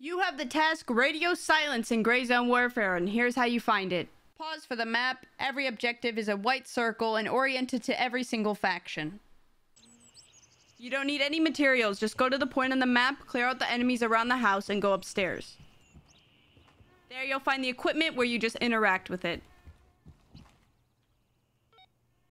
You have the task Radio Silence in Gray Zone Warfare, and here's how you find it. Pause for the map. Every objective is a white circle and oriented to every single faction. You don't need any materials. Just go to the point on the map, clear out the enemies around the house, and go upstairs. There you'll find the equipment where you just interact with it.